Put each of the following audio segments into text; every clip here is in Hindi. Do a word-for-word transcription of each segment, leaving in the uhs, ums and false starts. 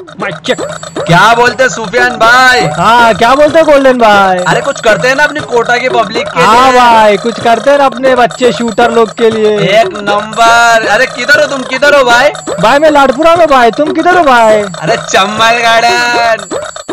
Mic check. क्या बोलते सुफियान भाई? हाँ क्या बोलते गोल्डन भाई? अरे कुछ करते हैं ना अपनी कोटा की पब्लिक के हाँ लिए। भाई कुछ करते हैं ना अपने बच्चे शूटर लोग के लिए। एक नंबर। अरे किधर हो तुम? किधर हो भाई? भाई मैं लाडपुरा में भाई, तुम किधर हो भाई? अरे चम्बल गार्डन।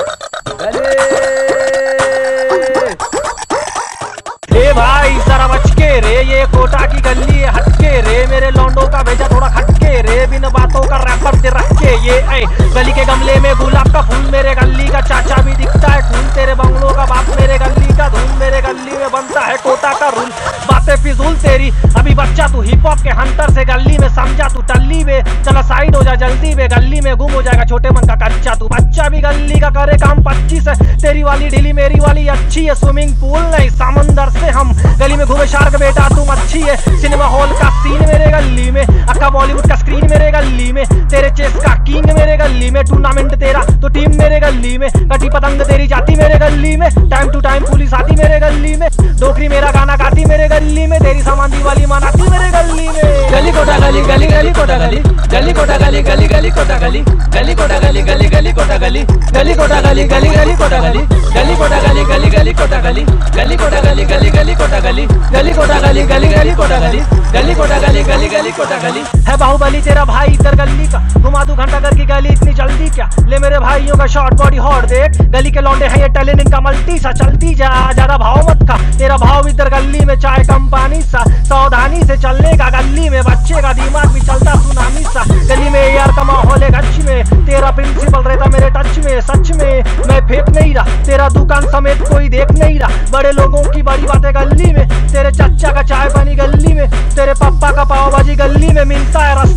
ए भाई जरा बच के रे, ये कोटा की गली है हटके रे, मेरे लौंडों का भेजा थोड़ा खटके रे, बिन बातों का रैपर दे रख के। ये ए, गली के गमले में गुलाब का फूल, मेरे गली का चाचा भी दिखता है खून, तेरे बंगलों का बाप मेरे गली का धूल, मेरे गली में बनता है कोटा का रूल। बातें फिजूल तेरी, अभी बच्चा तू हिप हॉप के हंटर से गली में समझा तू टल्ली में, चला साइड हो जा जल्दी में, गली में गुम हो जाएगा छोटे मन का कच्चा तू बच्चा भी गली का करे काम पच्चीस है, तेरी वाली ढीली मेरी वाली अच्छी है, स्विमिंग पूल नहीं समंदर से हम गली में घूमे शार्क बेटा तुम अच्छी है, सिनेमा हॉल का सीन मेरे गली में, अक्का बॉलीवुड का स्क्रीन मेरे गली में, तेरे चेस का किंग मेरे गली में, टूर्नामेंट तेरा तो टीम मेरे गली में, कटी पतंग तेरी जाती मेरे गली में, टाइम टू टाइम पुलिस आती मेरे गली में, डोकरी मेरा गाना गाती मेरे गली में, तेरी सामान दिवाली मनाती मेरे गली में। गली कोटा गली गली गली कोटा गली गली कोटा गली गली गली कोटा गली गली कोटा गली गली गली कोटा गली गली कोटा गली गली गली कोटा गली गली कोटा गली गली गली कोटा गली गली कोटा गली गली गली कोटा गली गली कोटा गली गली गली कोटा गली गली कोटा गली गली गली कोटा गली। है बाहुबली तेरा भाई इधर गली का, घुमा दू घंटा घर की गली इतनी जल्दी क्या, ले मेरे भाइयों का शॉर्ट बॉडी हॉट देख, गली के लौंडे हैं ये टैलेंट इनका मल्टी सा, चलती जा ज्यादा भाव मत खा, तेरा भाव इधर गली में चाय कम पानी सा, सावधानी से चलने का गली में, बच्चे का दिमाग भी चलता सुनामी सा, गली में यार का माहौल है गच्छ में, तेरा प्रिंसिपल रहता मेरे टच में, सच में मैं फेंक नहीं रहा, तेरा दुकान समेत कोई देख नहीं रहा, बड़े लोगों की बड़ी बातें गली में, तेरे चच्चा का चाय पानी गली में, तेरे पापा का पाव भाजी गली में मिलता है।